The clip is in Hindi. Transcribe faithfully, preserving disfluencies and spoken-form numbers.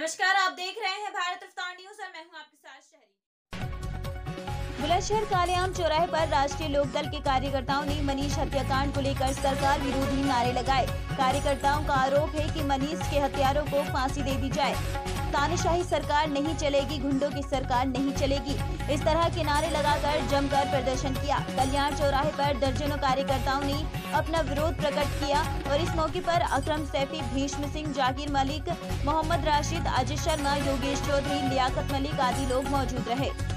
नमस्कार, आप देख रहे हैं भारत रफ्तार न्यूज और मैं हूं आपके साथ शहरी। बुलंदशहर कालेआम चौराहे पर राष्ट्रीय लोकदल के कार्यकर्ताओं ने मनीष हत्याकांड को लेकर सरकार विरोधी नारे लगाए। कार्यकर्ताओं का आरोप है कि मनीष के हत्यारों को फांसी दे दी जाए। तानाशाही सरकार नहीं चलेगी, गुंडों की सरकार नहीं चलेगी, इस तरह के नारे लगाकर जमकर प्रदर्शन किया। कल्याण चौराहे पर दर्जनों कार्यकर्ताओं ने अपना विरोध प्रकट किया और इस मौके पर अकरम सैफी, भीष्म सिंह, जाकिर मलिक, मोहम्मद राशिद, अजय शर्मा, योगेश चौधरी, लियाकत मलिक आदि लोग मौजूद रहे।